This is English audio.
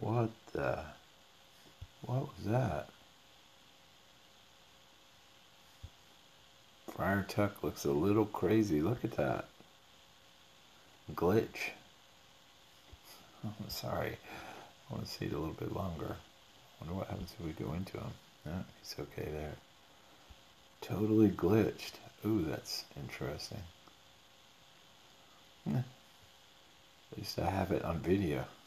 What the? What was that? Friar Tuck looks a little crazy. Look at that. Glitch. Oh, sorry. I want to see it a little bit longer. Wonder what happens if we go into him. No, he's okay there. Totally glitched. Ooh, that's interesting. At least I have it on video.